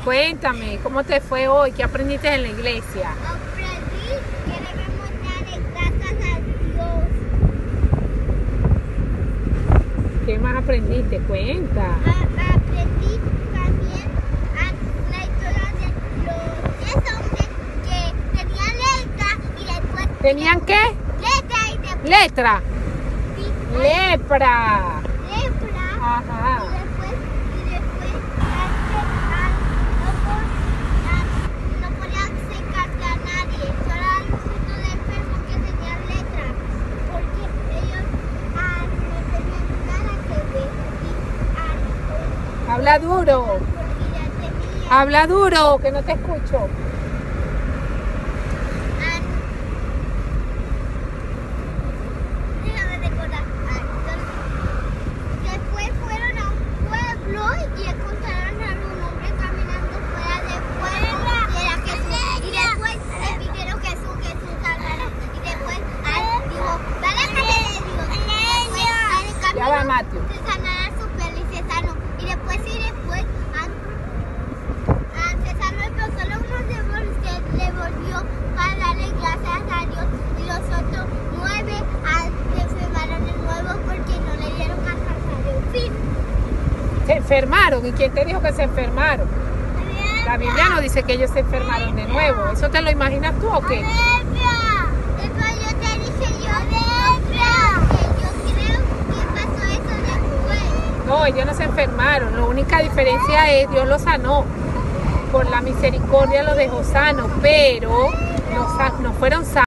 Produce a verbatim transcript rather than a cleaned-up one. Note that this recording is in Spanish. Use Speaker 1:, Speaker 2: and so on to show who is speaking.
Speaker 1: Cuéntame, ¿cómo te fue hoy? ¿Qué aprendiste en la iglesia?
Speaker 2: Aprendí que debemos darle gracias a Dios.
Speaker 1: ¿Qué más aprendiste? Cuenta.
Speaker 2: A- aprendí también a la historia de los diez hombres que tenían letra y después...
Speaker 1: ¿Tenían qué?
Speaker 2: Letra y después...
Speaker 1: Letra.
Speaker 2: sí,
Speaker 1: Lepra.
Speaker 2: lepra.
Speaker 1: Ajá.
Speaker 2: Y después, y después este, ah, no, po- ah, no podían acercarse a nadie, solo a los hijos de enfermos que tenían letras, porque ellos ah, no tenían nada que ver y, ah,
Speaker 1: Habla duro.
Speaker 2: porque ya tenían,
Speaker 1: Habla duro, que no te escucho.
Speaker 2: ah, déjame recordar, ah, entonces, después fueron a un pueblo y encontraron a un hombre caminando fuera del pueblo y era Jesús. Y después le pidieron Jesús, Jesús sanara. Y después ah, dijo, dale que te digo. Después ah, el
Speaker 1: Ya va,
Speaker 2: camino
Speaker 1: Mateo.
Speaker 2: se sanara su piel y se sanó. Y después y después ah, ah, se sanó, pero solo uno de ellos se le volvió para darle gracias a Dios y los otros nueve ah, se enfermaron de nuevo porque no le dieron alcanzar el fin.
Speaker 1: Se enfermaron. ¿Y quién te dijo que se enfermaron? La Biblia no dice que ellos se enfermaron de nuevo. ¿Eso te lo imaginas tú o qué?
Speaker 2: Aleluya. Eso yo te dije yo. Aleluya. Que yo creo que pasó eso después.
Speaker 1: No, ellos no se enfermaron. La única diferencia es Dios los sanó. Por la misericordia los dejó sanos, pero no, sa- no fueron sanos.